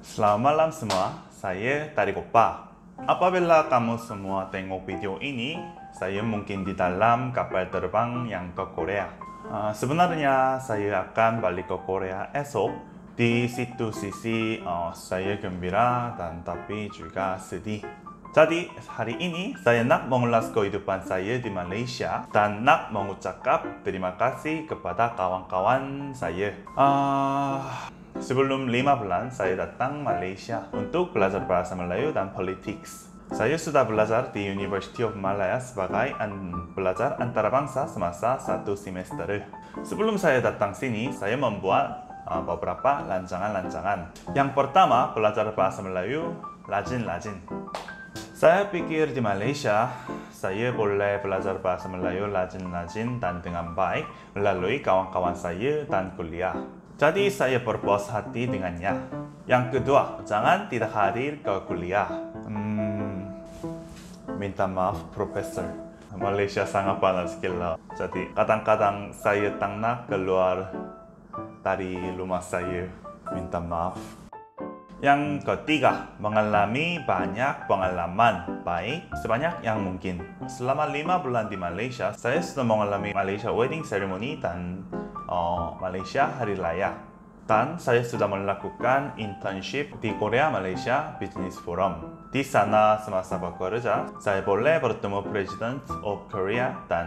Selamat malam semua, saya Tarik Opa. Apabila kamu semua tengok video ini, saya mungkin di dalam kapal terbang yang ke Korea. Sebenarnya saya akan balik ke Korea esok. Di situ sisi saya gembira dan tapi juga sedih. Jadi hari ini saya nak mengulas kehidupan saya di Malaysia dan nak mengucapkan terima kasih kepada kawan-kawan saya. Sebelum 5 bulan, saya datang Malaysia untuk belajar bahasa Melayu dan politik. Saya sudah belajar di University of Malaya sebagai pelajar antarabangsa semasa 1 semester. Sebelum saya datang sini, saya membuat beberapa rancangan. Yang pertama, belajar bahasa Melayu rajin-rajin. Saya pikir di Malaysia, saya boleh belajar bahasa Melayu rajin-rajin dan dengan baik melalui kawan-kawan saya dan kuliah. Jadi saya berpuas hati dengannya. Yang kedua, jangan tidak hadir ke kuliah. Minta maaf, Profesor. Malaysia sangat panas gila. Jadi kadang-kadang saya tak nak keluar dari rumah saya. Minta maaf. Yang ketiga, mengalami banyak pengalaman baik sebanyak yang mungkin. Selama 5 bulan di Malaysia, saya sudah mengalami Malaysia Wedding Ceremony dan Malaysia Hari Raya. Dan saya sudah melakukan internship di Korea Malaysia Business Forum. Di sana semasa bekerja, saya boleh bertemu President of Korea dan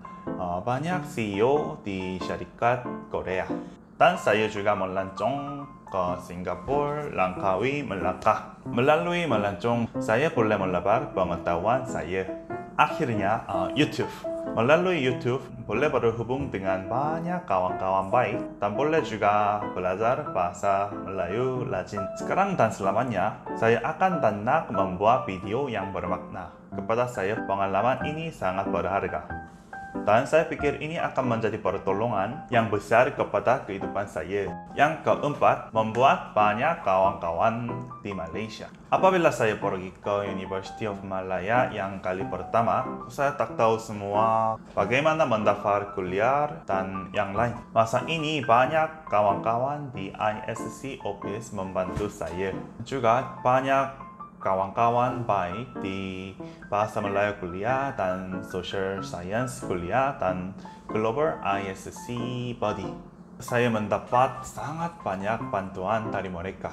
banyak CEO di syarikat Korea. Dan saya juga melancong ke Singapura, Langkawi, Melaka. Melalui melancong, saya boleh melebar pengetahuan saya. Akhirnya, YouTube. Melalui YouTube, boleh berhubung dengan banyak kawan-kawan baik dan boleh juga belajar bahasa Melayu rajin. Sekarang dan selamanya, saya akan dan nak membuat video yang bermakna. Kepada saya, pengalaman ini sangat berharga. Dan saya pikir ini akan menjadi pertolongan yang besar kepada kehidupan saya. Yang keempat, membuat banyak kawan-kawan di Malaysia. Apabila saya pergi ke University of Malaya yang kali pertama, saya tak tahu semua bagaimana mendaftar kuliah dan yang lain. Masa ini banyak kawan-kawan di ISC Office membantu saya. Juga banyak kawan-kawan baik di bahasa Melayu kuliah dan social science kuliah dan global ISC body. Saya mendapat sangat banyak bantuan dari mereka.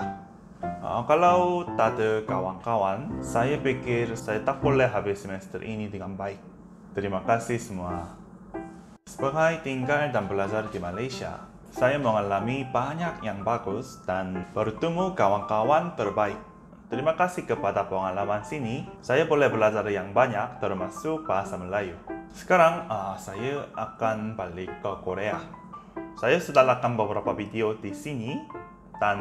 Kalau tak ada kawan-kawan, saya pikir saya tak boleh habis semester ini dengan baik. Terima kasih semua. Sebagai tinggal dan belajar di Malaysia, saya mengalami banyak yang bagus dan bertemu kawan-kawan terbaik. Terima kasih kepada pengalaman sini, saya boleh belajar yang banyak termasuk bahasa Melayu. Sekarang, saya akan balik ke Korea. Saya sudah lakukan beberapa video di sini dan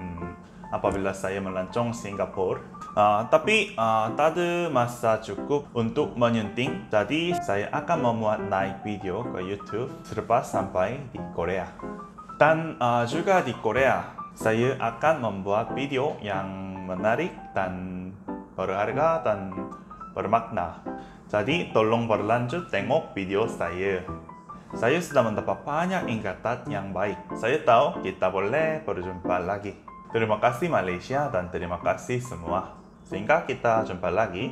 apabila saya melancong Singapura. Tapi tak ada masa cukup untuk menyunting, jadi saya akan membuat naik video ke YouTube selepas sampai di Korea. Dan juga di Korea, saya akan membuat video yang menarik dan berharga dan bermakna. Jadi tolong berlanjut tengok video saya. Saya sudah mendapat banyak ingatan yang baik. Saya tahu kita boleh berjumpa lagi. Terima kasih Malaysia dan terima kasih semua. Sehingga kita jumpa lagi.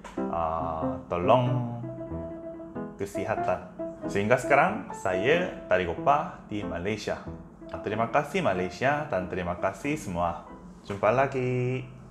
Tolong kesihatan. Sehingga sekarang saya Tarik Opa di Malaysia. Terima kasih Malaysia dan terima kasih semua. Jumpa lagi.